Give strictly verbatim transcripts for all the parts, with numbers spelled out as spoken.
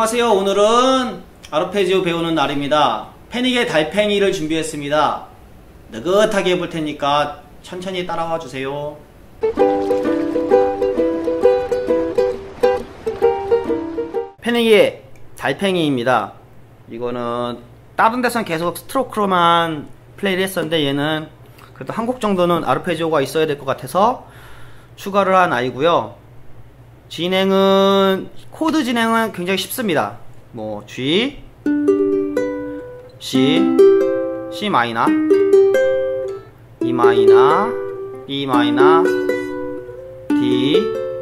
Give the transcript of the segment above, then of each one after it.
안녕하세요. 오늘은 아르페지오 배우는 날입니다. 패닉의 달팽이를 준비했습니다. 느긋하게 해볼 테니까 천천히 따라와 주세요. 패닉의 달팽이입니다. 이거는 다른 데선 계속 스트로크로만 플레이를 했었는데 얘는 그래도 한 곡 정도는 아르페지오가 있어야 될 것 같아서 추가를 한 아이고요. 진행은 코드 진행은 굉장히 쉽습니다. 뭐 G, C, C 마이너, E 마이너, E 마이너, D.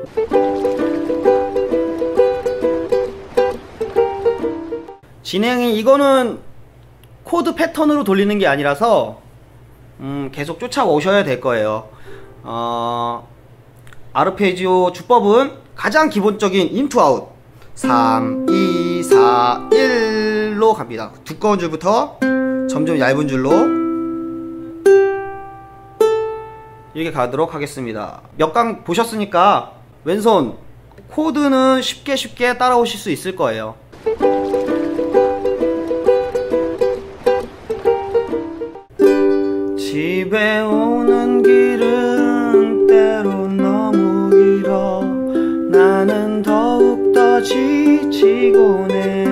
진행이 이거는 코드 패턴으로 돌리는 게 아니라서 음, 계속 쫓아오셔야 될 거예요. 어, 아르페지오 주법은 가장 기본적인 인투 아웃 삼, 이, 사, 일로 갑니다. 두꺼운 줄부터 점점 얇은 줄로 이렇게 가도록 하겠습니다. 몇 강 보셨으니까 왼손 코드는 쉽게 쉽게 따라오실 수 있을 거예요. 집에 오는 길은 때론 너무 길어 나는 더욱더 지치곤 해.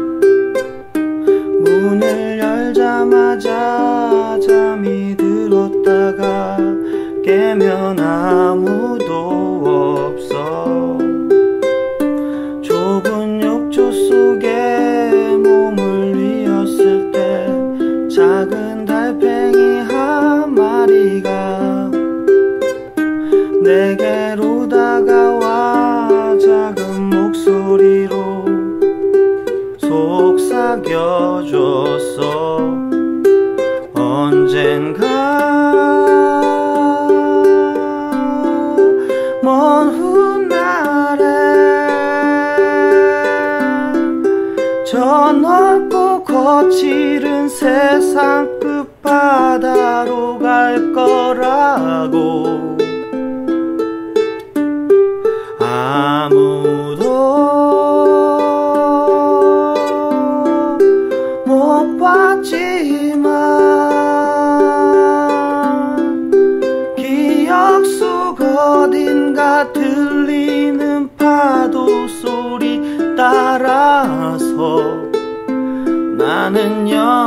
문을 열자마자 잠이 들었다가 깨면 아무도 없어. 좁은 욕조 속에 몸을 뉘었을 때 작은 달팽이 한 마리가 내게로 다가와 작은 목소리로 속삭여줬어. 언젠가 먼 훗날에 저 넓고 거칠은 세상 끝바다로 갈 거라고. 아무도 못 봤지만 기억 속 어딘가 들리는 파도 소리 따라서 나는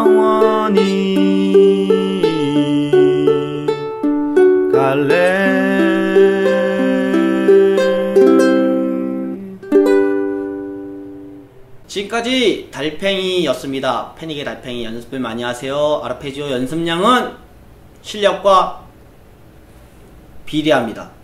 영원히 갈래. 지금까지 달팽이였습니다. 패닉의 달팽이 연습을 많이 하세요. 아르페지오 연습량은 실력과 비례합니다.